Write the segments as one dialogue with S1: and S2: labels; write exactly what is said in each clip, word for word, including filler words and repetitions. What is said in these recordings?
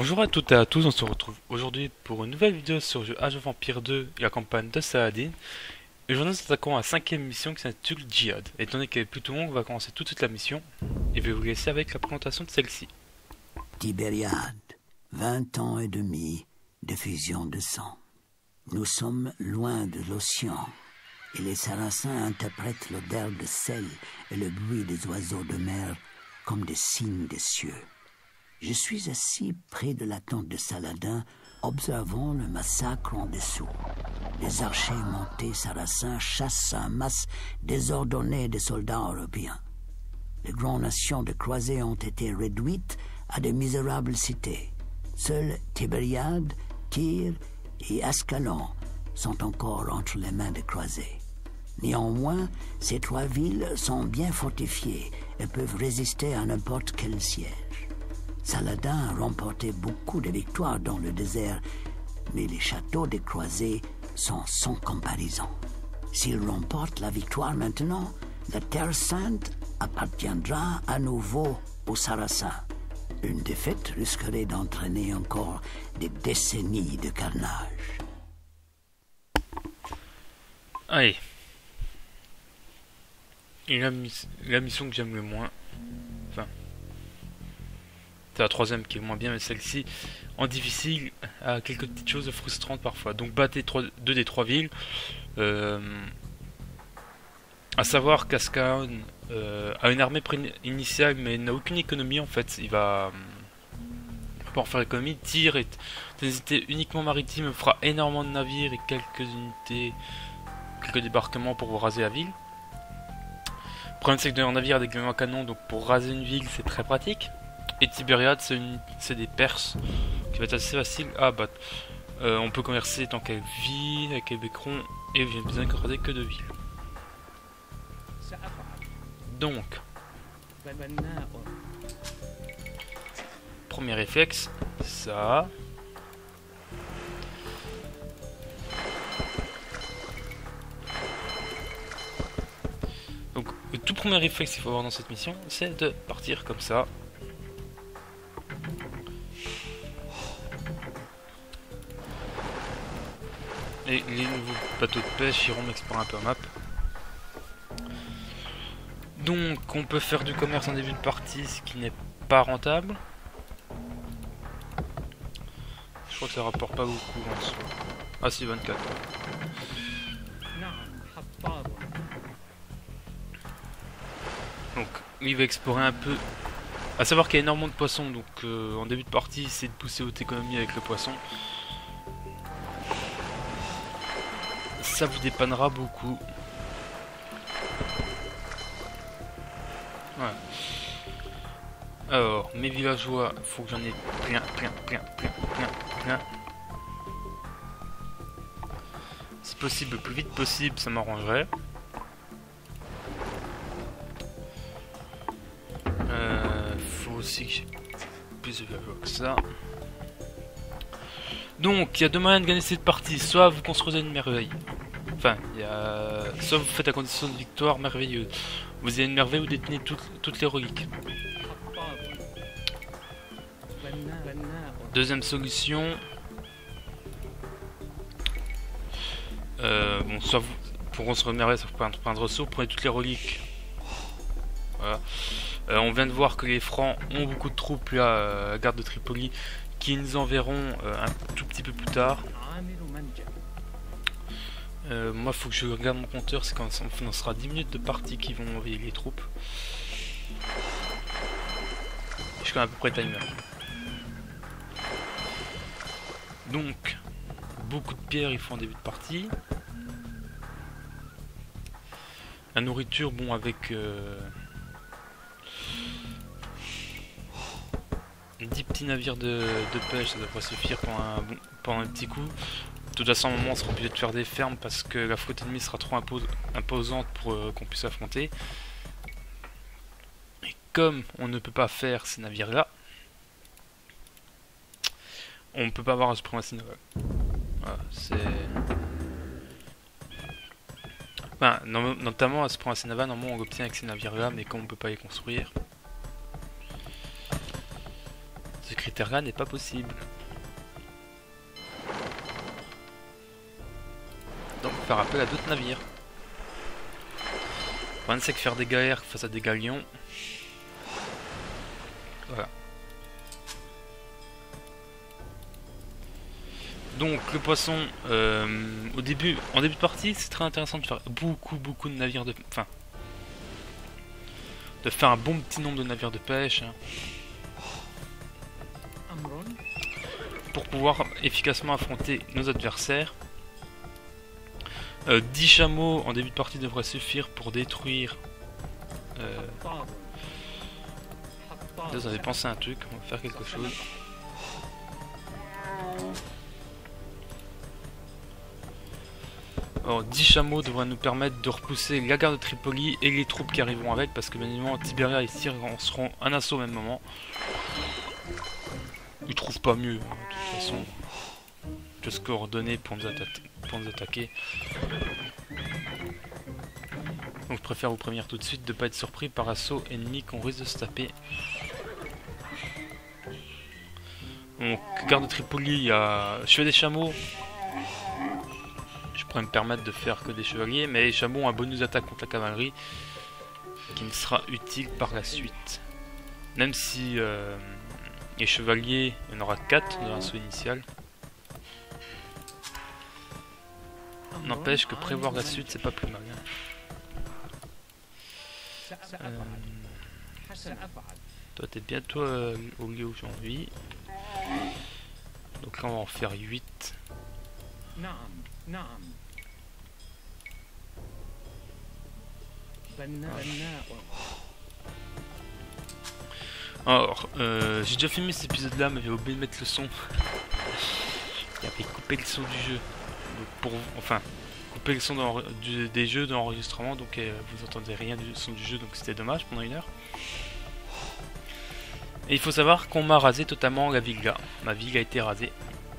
S1: Bonjour à toutes et à tous, on se retrouve aujourd'hui pour une nouvelle vidéo sur le jeu Age of Empires deux et la campagne de Saladin. Et aujourd'hui nous nous attaquons à la cinquième mission qui s'intitule Djihad. Étant donné qu'elle est plutôt longue, on va commencer tout de suite la mission et je vais vous laisser avec la présentation de celle-ci.
S2: Tibériade, vingt ans et demi de fusion de sang. Nous sommes loin de l'océan et les Sarrasins interprètent l'odeur de sel et le bruit des oiseaux de mer comme des signes des cieux. Je suis assis près de la tente de Saladin, observant le massacre en dessous. Les archers montés sarrasins chassent un masse désordonné de soldats européens. Les grandes nations de croisés ont été réduites à de misérables cités. Seuls Tibériade, Tyr et Ascalon sont encore entre les mains des croisés. Néanmoins, ces trois villes sont bien fortifiées et peuvent résister à n'importe quel siège. Saladin a remporté beaucoup de victoires dans le désert, mais les châteaux des croisés sont sans comparaison. S'il remporte la victoire maintenant, la Terre Sainte appartiendra à nouveau aux Sarrasins. Une défaite risquerait d'entraîner encore des décennies de carnage.
S1: Allez. Et la, miss la mission que j'aime le moins, enfin, c'est la troisième qui est le moins bien, mais celle-ci, en difficile, a quelques petites choses frustrantes parfois. Donc battez trois, deux des trois villes. Euh, à savoir qu'Ascalon euh, a une armée initiale, mais n'a aucune économie en fait. Il va euh, pas en faire économie. Tyr est une unité uniquement maritime, fera énormément de navires et quelques unités, quelques débarquements pour vous raser la ville. Le problème c'est que un navire avec un canon, donc pour raser une ville c'est très pratique. Et Tibériade c'est des Perses qui va être assez facile à battre. Euh, on peut converser tant qu'elle vit avec les Becrons et j'ai besoin de raser que deux villes. Donc, premier réflexe, ça. Donc, le tout premier réflexe qu'il faut avoir dans cette mission, c'est de partir comme ça. Et les nouveaux bateaux de pêche iront m'explorer un peu la map. Donc, on peut faire du commerce en début de partie, ce qui n'est pas rentable. Je crois que ça rapporte pas beaucoup en soi. Ah si, vingt-quatre. Donc, il va explorer un peu. À savoir qu'il y a énormément de poissons, donc euh, en début de partie, c'est de pousser haute économie avec le poisson. Ça vous dépannera beaucoup. Voilà. Alors, mes villageois, faut que j'en ai plein, plein, plein, plein, plein, plein. Si possible, le plus vite possible, ça m'arrangerait. Euh, faut aussi que j'ai plus de villageois que ça. Donc, il y a deux moyens de gagner cette partie. Soit vous construisez une merveille. Enfin, il y a... soit vous faites la condition de victoire merveilleuse. Vous avez une merveille, vous détenez toutes, toutes les reliques. Deuxième solution. Euh, bon, soit vous, pour construire une merveille, ça vous prend un ressort, prenez toutes les reliques. Voilà. Euh, on vient de voir que les Francs ont beaucoup de troupes là, euh, la garde de Tripoli, qui nous enverront euh, un tout petit peu plus tard. Euh, moi, faut que je regarde mon compteur, c'est quand on sera dix minutes de partie qui vont envoyer les troupes. Je connais à peu près le timer. Donc, beaucoup de pierres il faut en début de partie. La nourriture, bon, avec euh, dix petits navires de, de pêche, ça devrait suffire pendant un, bon, pendant un petit coup. De toute façon, à un moment, on sera obligé de faire des fermes parce que la flotte ennemie sera trop impos imposante pour euh, qu'on puisse affronter. Et comme on ne peut pas faire ces navires-là, on ne peut pas avoir un suprématie navale. Voilà, c'est... Enfin, no notamment la suprématie navale, normalement, on l'obtient avec ces navires-là, mais comme on ne peut pas les construire, Terra n'est pas possible. Donc faire appel à d'autres navires. Le problème c'est que faire des guerres face à des galions... Voilà. Donc le poisson, euh, au début, en début de partie, c'est très intéressant de faire beaucoup beaucoup de navires de... Enfin... De faire un bon petit nombre de navires de pêche. Hein, pour pouvoir efficacement affronter nos adversaires. Euh, dix chameaux en début de partie devraient suffire pour détruire... Euh... Là, vous avez pensé à un truc, on va faire quelque chose. Alors, dix chameaux devraient nous permettre de repousser la garde de Tripoli et les troupes qui arriveront avec, parce que bien évidemment Tibéria et Tyr seront un assaut au même moment. Ils trouvent pas mieux, hein, de toute façon. Tout ce coordonné pour nous, atta pour nous attaquer. Donc je préfère vous prévenir tout de suite de ne pas être surpris par assaut ennemi qu'on risque de se taper. Donc, garde de Tripoli, il y a chevalier des chameaux. Je pourrais me permettre de faire que des chevaliers, mais les chameaux ont un bonus d'attaque contre la cavalerie qui me sera utile par la suite. Même si euh, les chevaliers, il y en aura quatre dans l'assaut initial. N'empêche que prévoir la suite, c'est pas plus mal. Hein. Euh, toi, t'es bientôt euh, au lieu où j'ai envie. Donc là, on va en faire huit. Alors, euh, j'ai déjà filmé cet épisode-là, mais j'ai oublié de mettre le son. J'avais coupé le son du jeu. Donc pour, enfin, couper le son du, des jeux d'enregistrement, donc euh, vous entendez rien du son du jeu, donc c'était dommage pendant une heure. Et il faut savoir qu'on m'a rasé totalement la ville là. Ma ville a été rasée.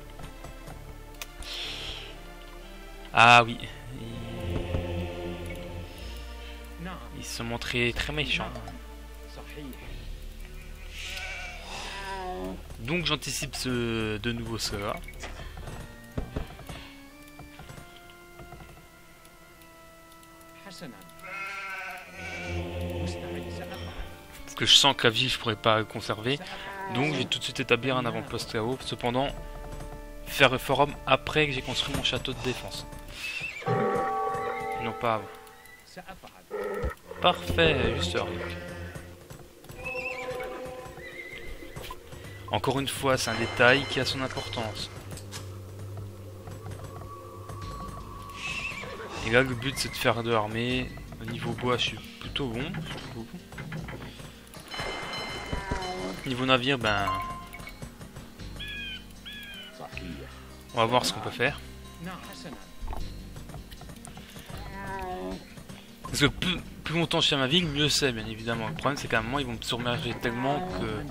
S1: Ah oui. Ils, Ils se sont montrés très méchants. Donc j'anticipe ce, de nouveau cela. Parce que je sens que la ville je pourrais pas le conserver. Donc je vais tout de suite établir un avant-poste là-haut. Cependant, faire le forum après que j'ai construit mon château de défense. Et non pas avant. Parfait, juste heure. Encore une fois, c'est un détail qui a son importance. Et là, le but c'est de faire de l'armée. Au niveau bois, je suis plutôt bon. Je trouve. Niveau navire, ben... on va voir ce qu'on peut faire. Parce que plus, plus longtemps je tiens ma ville, mieux c'est, bien évidemment. Le problème c'est qu'à un moment, ils vont me submerger tellement que...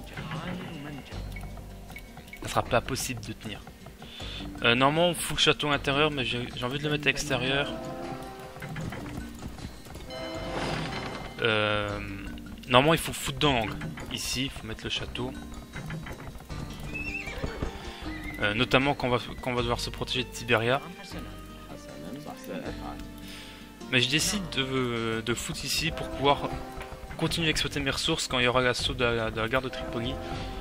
S1: ça sera pas possible de tenir. Euh, normalement, on fout le château à l'intérieur, mais j'ai envie de le mettre à l'extérieur. Euh, normalement, il faut foutre dans l'angle. Ici, il faut mettre le château. Euh, notamment quand on, va, quand on va devoir se protéger de Tibéria. Mais je décide de, de foutre ici pour pouvoir continuer à exploiter mes ressources quand il y aura l'assaut de, la, de la garde de Tripoli.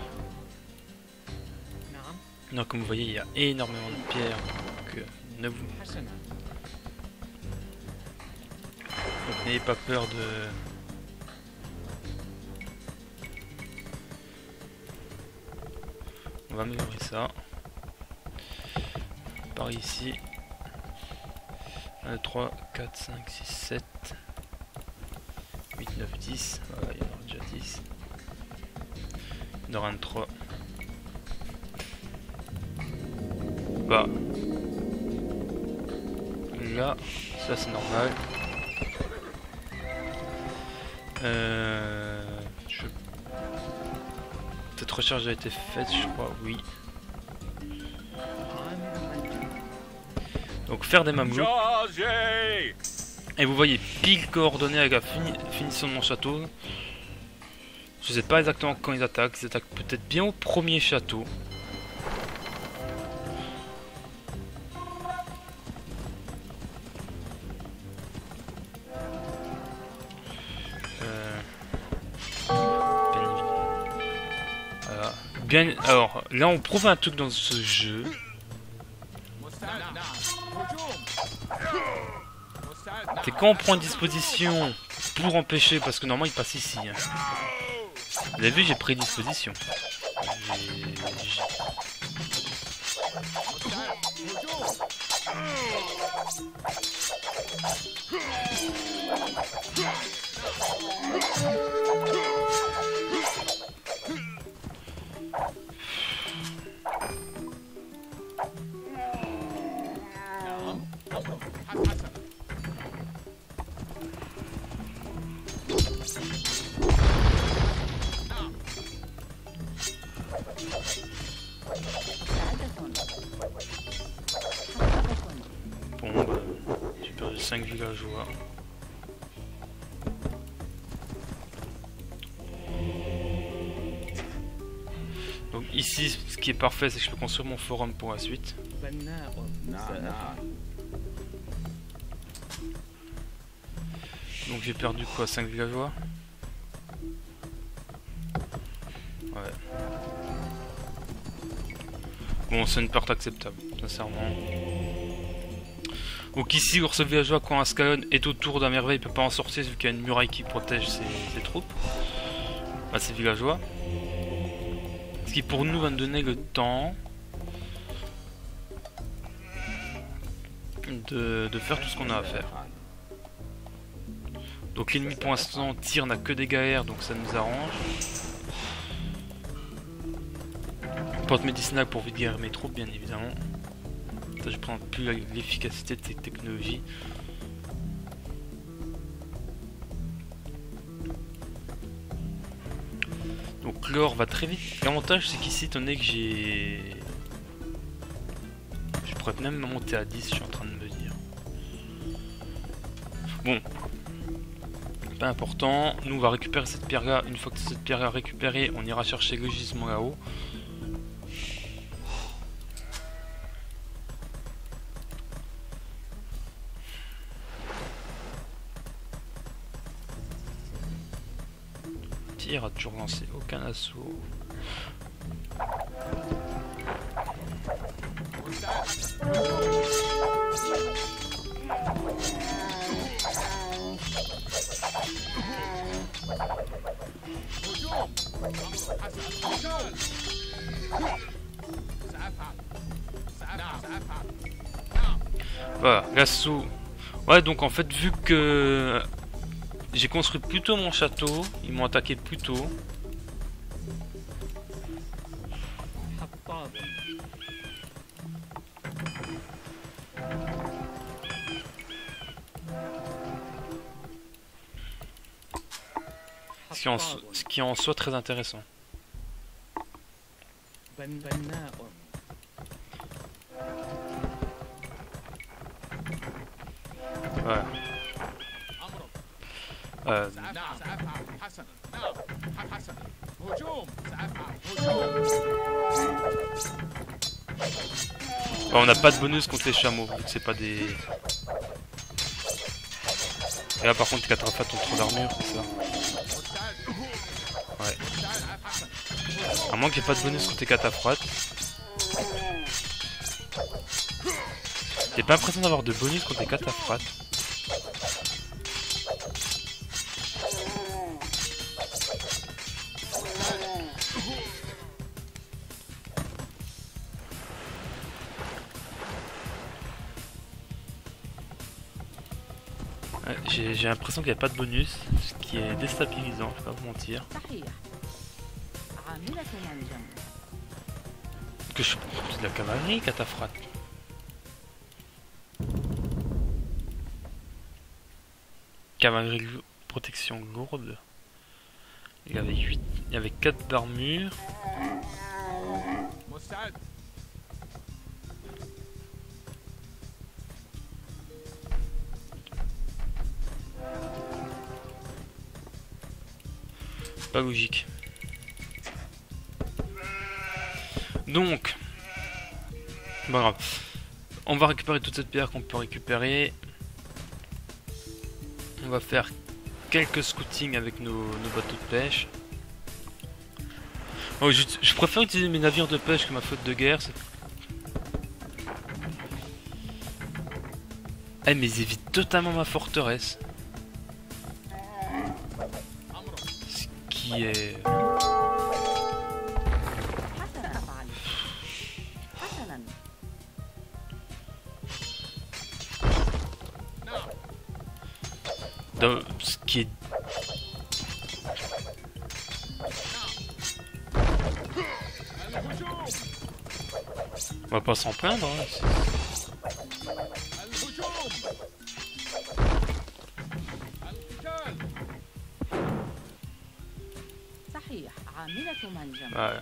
S1: Non, comme vous voyez, il y a énormément de pierres. Donc, euh, ne vous... donc n'ayez pas peur de... On va améliorer ça. Par ici. un, deux, trois, quatre, cinq, six, sept, huit, neuf, dix. Voilà, il y en aura déjà dix. Il y en aura vingt-trois. Bah. Là, ça c'est normal. Euh, je... Cette recherche a été faite, je crois, oui. Donc faire des mamelouks. Et vous voyez, pile coordonné avec la fini finition de mon château. Je sais pas exactement quand ils attaquent. Ils attaquent peut-être bien au premier château. Euh... Voilà. Bien... Alors, là on prouve un truc dans ce jeu. C'est quand on prend une disposition pour empêcher, parce que normalement il passe ici. Hein. Vous avez vu, j'ai pris disposition. J'ai... Bon, bah, j'ai perdu cinq villageois. Donc ici, ce qui est parfait, c'est que je peux construire mon forum pour la suite. Donc j'ai perdu quoi, cinq villageois? Ouais. Bon, c'est une perte acceptable, sincèrement. Donc ici, l'ours villageois, quand Ascalon est autour d'un merveille, il peut pas en sortir vu qu'il y a une muraille qui protège ses, ses troupes. Bah, ses villageois. Ce qui pour nous va nous donner le temps de, de faire tout ce qu'on a à faire. Donc l'ennemi pour l'instant tire, n'a que des galères, donc ça nous arrange. Porte médicinale pour vite guérir mes troupes, bien évidemment. Ça, je prends plus l'efficacité de cette technologie. Donc l'or va très vite. L'avantage c'est qu'ici, étant donné que j'ai... Je pourrais même monter à dix, je suis en train de me dire. Bon. Pas important. Nous on va récupérer cette pierre là. Une fois que cette pierre est récupérée, on ira chercher le gisement là-haut. Tir a toujours lancé aucun assaut. Voilà, l'assaut. Ouais, donc en fait, vu que j'ai construit plus tôt mon château, ils m'ont attaqué plus tôt. Ce qui, en, ce qui est en soi très intéressant. Voilà. Euh... Bon, on n'a pas de bonus contre les chameaux, vu que c'est pas des... Et là par contre les cataphractes ont trop d'armure, c'est ça? Ouais. À moins qu'il n'y ait pas de bonus contre les cataphractes. J'ai pas l'impression d'avoir de bonus contre les cataphractes. Ouais, j'ai l'impression qu'il n'y a pas de bonus, ce qui est déstabilisant, je vais pas vous mentir. Que je... C'est de la cavalerie, cataphracte. Cavalerie protection lourde. Il y avait huit, il y avait quatre d'armure. Pas logique. Donc, pas grave. On va récupérer toute cette pierre qu'on peut récupérer. On va faire quelques scootings avec nos, nos bateaux de pêche. Oh, je, je préfère utiliser mes navires de pêche que ma flotte de guerre. Eh, mais ils évitent totalement ma forteresse. Ce qui est... Dans ce qui est... On va pas s'en plaindre, hein. Voilà.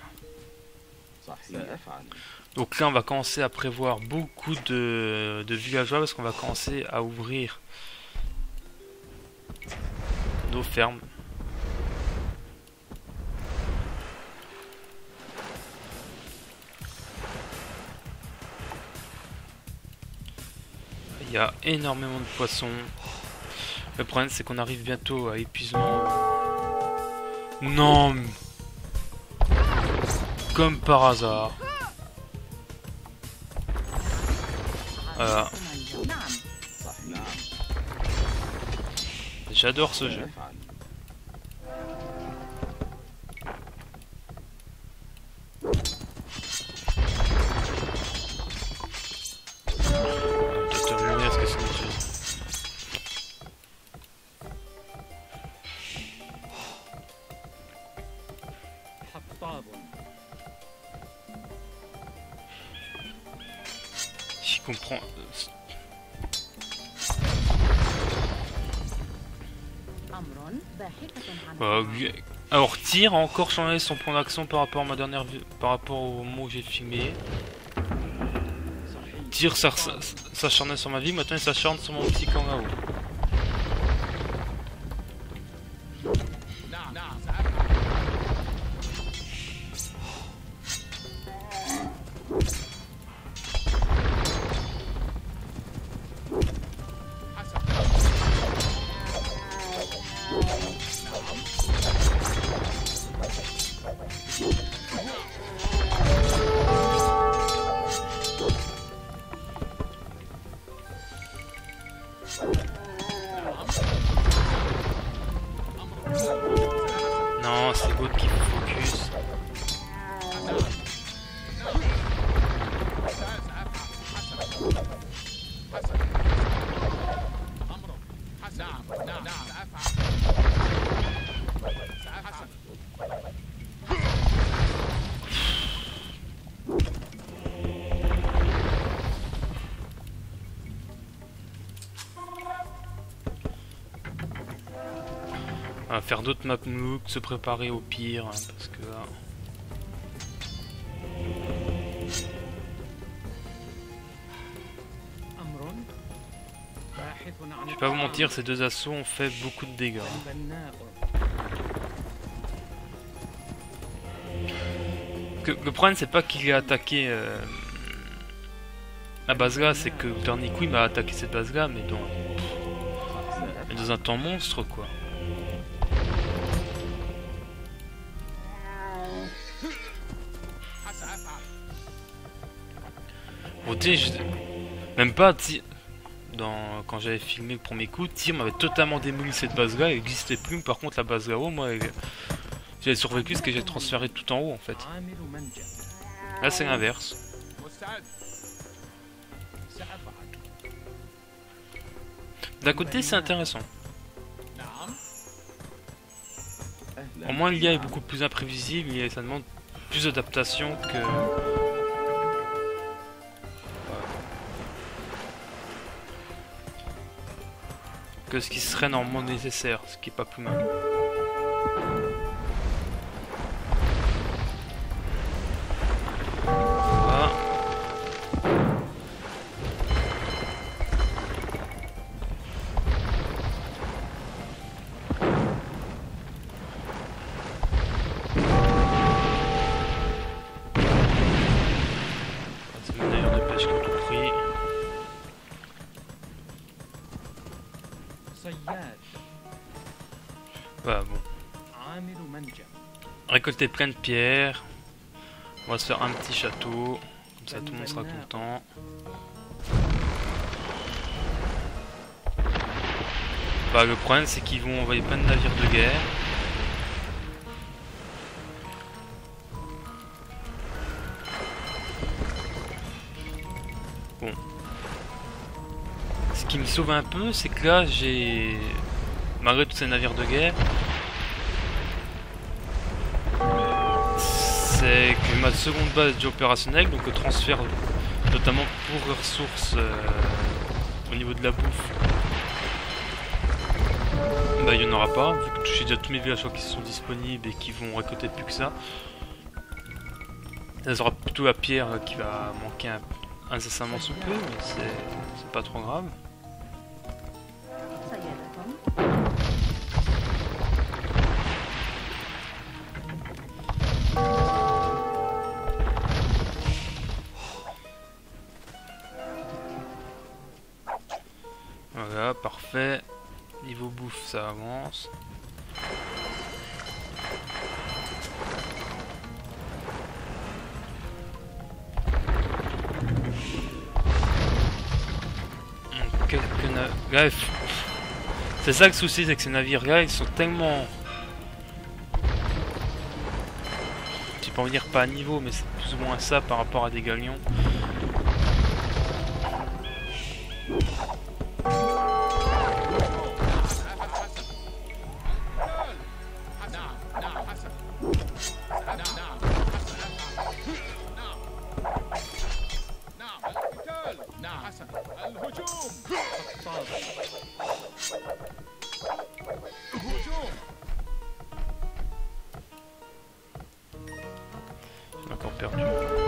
S1: Donc là on va commencer à prévoir beaucoup de, de villageois parce qu'on va commencer à ouvrir nos fermes. Il y a énormément de poissons. Le problème c'est qu'on arrive bientôt à épuisement. Non, comme par hasard. Voilà. J'adore ce jeu. J'y comprends. Euh, alors Tyr a encore changé son plan d'action par rapport à ma dernière vue, par rapport au moment où j'ai filmé. Tyr s'acharnait sur ma vie, maintenant il s'acharne sur mon petit kangaroo. Non, c'est l'autre qui focus. On va faire d'autres map mooks, se préparer au pire, hein, parce que là... Je vais pas vous mentir, ces deux assauts ont fait beaucoup de dégâts. Que, le problème c'est pas qu'il ait attaqué euh, la base là, c'est que le dernier coup il m'a attaqué cette base là, mais dans, mais dans un temps monstre quoi. Bon, tu sais, même pas, dans... quand j'avais filmé le premier coup, Tyr m'avait totalement démoli cette base là, elle n'existait plus. Par contre, la base là-haut, moi, elle... j'avais survécu parce que j'ai transféré tout en haut en fait. Là, c'est l'inverse. D'un côté, c'est intéressant. Au moins, l'I A est beaucoup plus imprévisible et ça demande plus d'adaptation que. que ce qui serait normalement nécessaire, ce qui est pas plus mal. Voilà. pêche à tout prix. Bah bon. Récolter plein de pierres. On va se faire un petit château. Comme ça tout le monde sera content. Bah le problème c'est qu'ils vont envoyer plein de navires de guerre. Bon. Ce qui me sauve un peu, c'est que là j'ai... Malgré tous ces navires de guerre, c'est que ma seconde base est déjà opérationnelle, donc le transfert notamment pour les ressources euh, au niveau de la bouffe, bah il n'y en aura pas, vu que j'ai déjà tous mes villageois qui sont disponibles et qui vont récolter plus que ça. Ça sera plutôt la pierre qui va manquer un, incessamment sous peu, mais c'est pas trop grave. Voilà, parfait. Niveau bouffe, ça avance. Quelques navires. Bref. C'est ça le souci, c'est que ces navires-là, ils sont tellement... Je vais pas en dire pas à niveau, mais c'est plus ou moins ça par rapport à des galions. Encore perdu.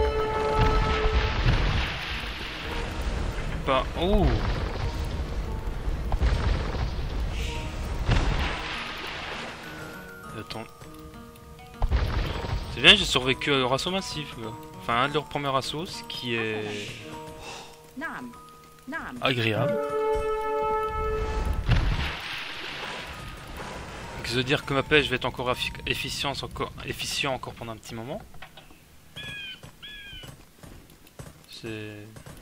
S1: Pas. Oh. Attends. C'est bien, j'ai survécu à leur assaut massif. Là. Enfin, un de leurs premiers assauts, ce qui est agréable. Donc, ça veut dire que ma pêche va être encore efficient encore, efficient encore pendant un petit moment. C'est...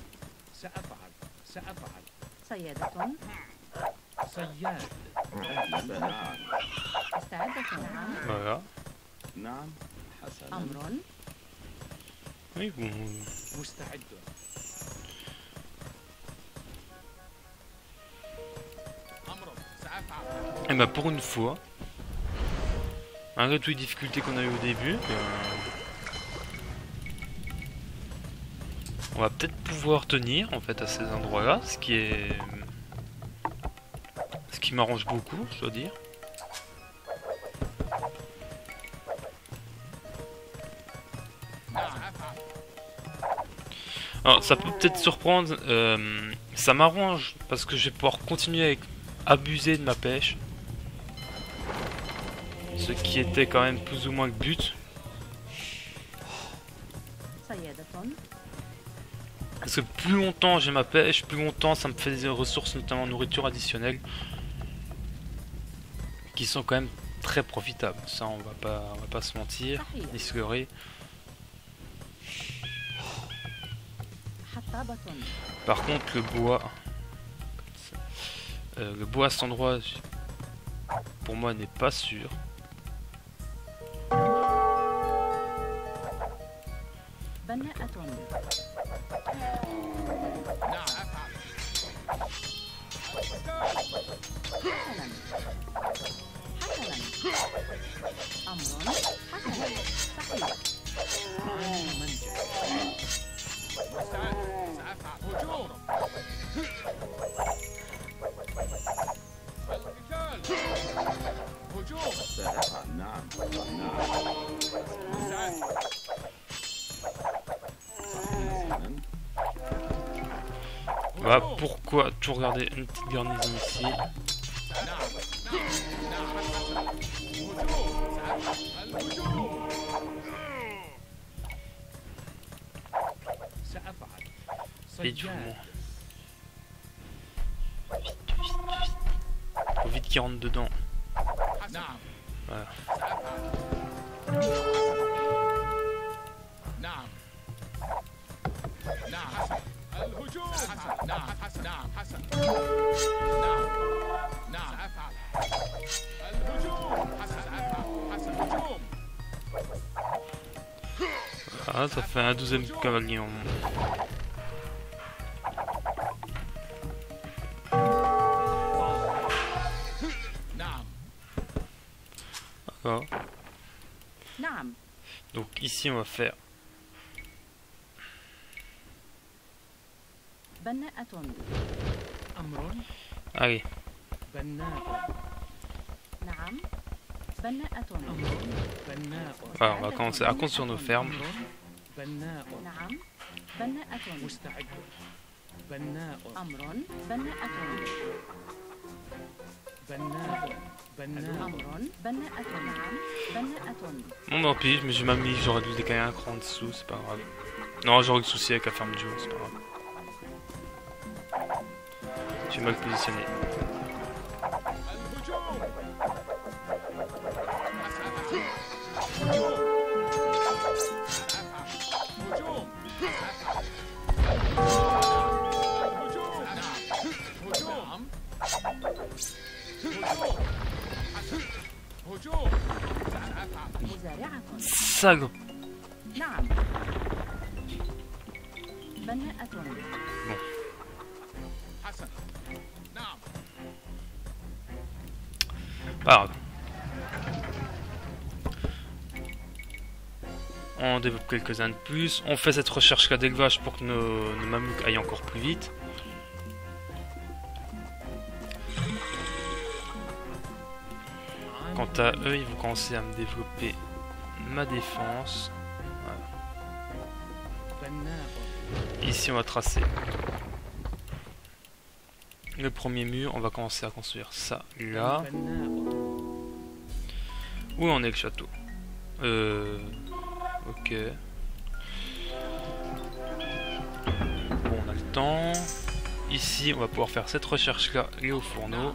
S1: Voilà. Oui, bon... Et bah pour une fois, malgré toutes les difficultés qu'on a eu au début, euh, on va peut-être pouvoir tenir en fait à ces endroits-là, ce qui est, ce qui m'arrange beaucoup, je dois dire. Alors ça peut peut-être surprendre, euh, ça m'arrange parce que je vais pouvoir continuer à abuser de ma pêche. Ce qui était quand même plus ou moins le but. Parce que plus longtemps j'ai ma pêche, plus longtemps ça me fait des ressources, notamment nourriture additionnelle, qui sont quand même très profitables. Ça on va pas, on va pas se mentir, ni se leurrer. Par contre le bois, euh, le bois à cet endroit, pour moi n'est pas sûr. Voilà pourquoi tout regarder une petite garnison ici. Vite, faut, vite, vite, vite. Faut vite qu'il rentre dedans. Voilà. Ah, ça fait un douzième cavalier en moins. D'accord. Donc ici on va faire allez. Alors, on va commencer à construire nos fermes. Bon bah pis, mais j'ai ma mise, j'aurais dû décaler un cran en dessous, c'est pas grave. Non, j'aurais eu le souci avec la ferme du haut, c'est pas grave. J'ai mal positionné. Salope. Bon. Pas grave. On développe quelques-uns de plus. On fait cette recherche là d'élevage pour que nos, nos mammouths aillent encore plus vite. Quant à eux, ils vont commencer à me développer ma défense. Voilà. Ici, on va tracer le premier mur. On va commencer à construire ça là. Où en est le château? Euh... Ok. Bon, on a le temps. Ici, on va pouvoir faire cette recherche là et au fourneau.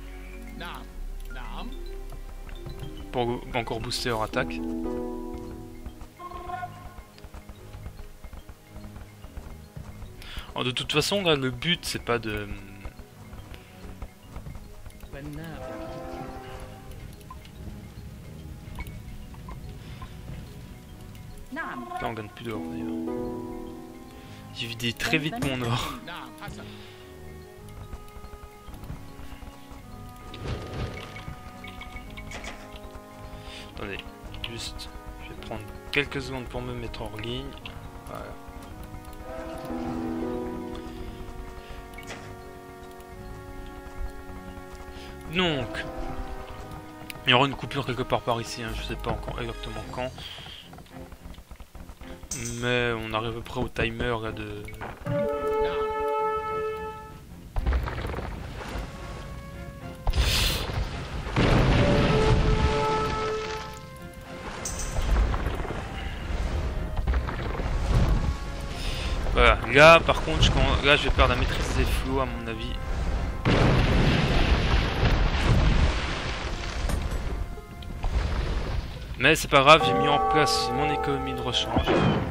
S1: Pour encore booster leur attaque. Alors, de toute façon, là, le but c'est pas de... Là on gagne plus d'or d'ailleurs. J'ai vidé très vite mon or. Attendez, juste, je vais prendre quelques secondes pour me mettre hors ligne. Voilà. Donc, il y aura une coupure quelque part par ici, hein, je sais pas encore exactement quand. Mais on arrive à peu près au timer là de... Voilà, là par contre, je, là je vais perdre la maîtrise des flots à mon avis. Mais c'est pas grave, j'ai mis en place mon économie de rechange.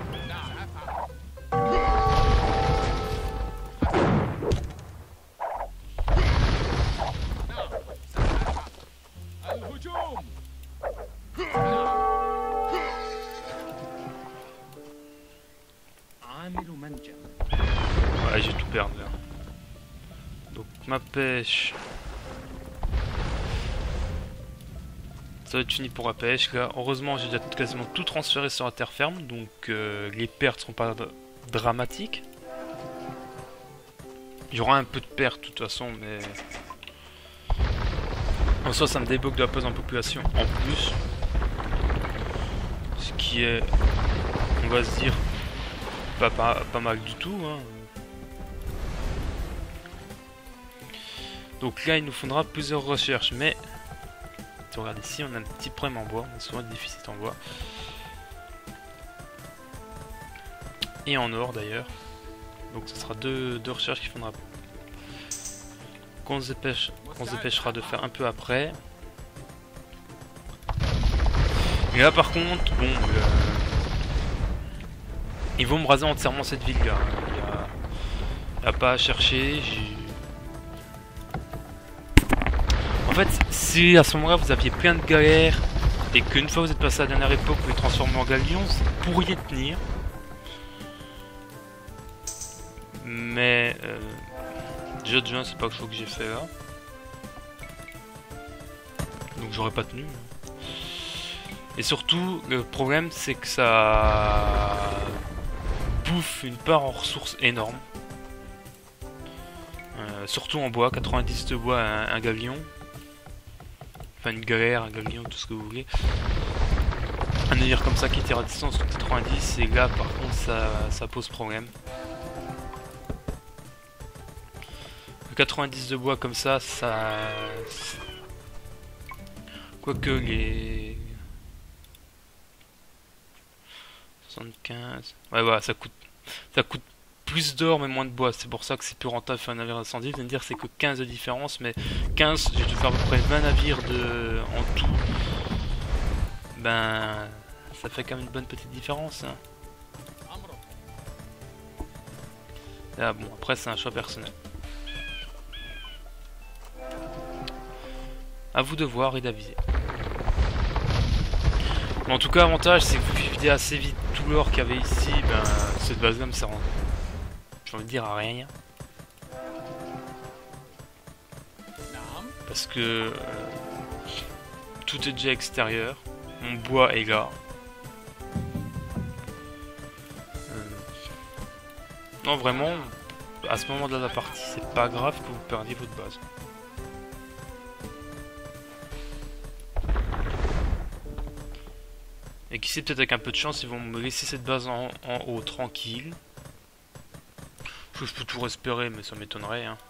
S1: Ouais, j'ai tout perdu là. Donc ma pêche... Ça va être fini pour la pêche. Là, heureusement, j'ai déjà quasiment tout transféré sur la terre ferme, donc euh, les pertes seront pas dramatiques. Il y aura un peu de pertes de toute façon, mais en soi, ça me débloque de la pause en population en plus, ce qui est, on va se dire, pas, pas, pas mal du tout. Hein. Donc là, il nous faudra plusieurs recherches, mais regarde ici, on a un petit problème en bois, on a souvent un déficit en bois. Et en or d'ailleurs. Donc ce sera deux, deux recherches qu'il faudra qu'on se dépêche, qu'on se dépêchera de faire un peu après. Et là par contre, bon, euh, ils vont me raser entièrement cette ville là. Il y a, il y a pas à chercher. En fait, si à ce moment-là vous aviez plein de galères et qu'une fois vous êtes passé à la dernière époque, vous vous transformez en galion, vous pourriez tenir. Mais euh, déjà de juin, c'est pas le choix que j'ai fait là. Donc j'aurais pas tenu. Et surtout, le problème c'est que ça bouffe une part en ressources énorme. Euh, surtout en bois, quatre-vingt-dix de bois, un, un galion. Enfin une galère, un galion, tout ce que vous voulez. Un navire comme ça qui tire à distance de quatre-vingt-dix, et là par contre ça, ça pose problème. quatre-vingt-dix de bois comme ça, ça... Quoique les... soixante-quinze... Ouais voilà, ça coûte... Ça coûte plus d'or mais moins de bois. C'est pour ça que c'est plus rentable de faire un navire incendie. Vous allez me dire c'est que quinze de différence, mais quinze, j'ai dû faire à peu près vingt navires de... en tout. Ben... ça fait quand même une bonne petite différence. Hein. Ah bon, après c'est un choix personnel. À vous de voir et d'aviser. En tout cas, l'avantage c'est que vous videz assez vite tout l'or qu'il y avait ici. Ben, cette base là me sert, j'ai envie de dire, à rien. Parce que euh, tout est déjà extérieur. Mon bois est là. Euh, non, vraiment, à ce moment de la partie, c'est pas grave que vous perdiez votre base. Et qui sait, peut-être avec un peu de chance, ils vont me laisser cette base en, en haut, tranquille. Je, je peux toujours espérer, mais ça m'étonnerait. Hein.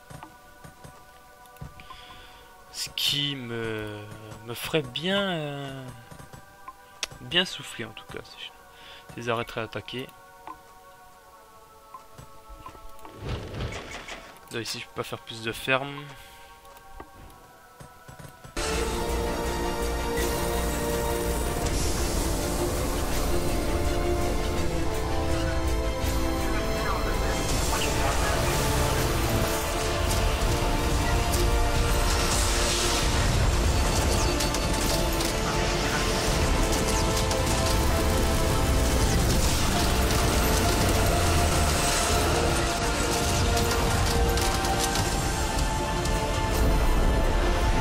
S1: Ce qui me, me ferait bien... Euh, bien souffler, en tout cas, si je les arrêterais d'attaquer. Là, ici, je peux pas faire plus de fermes.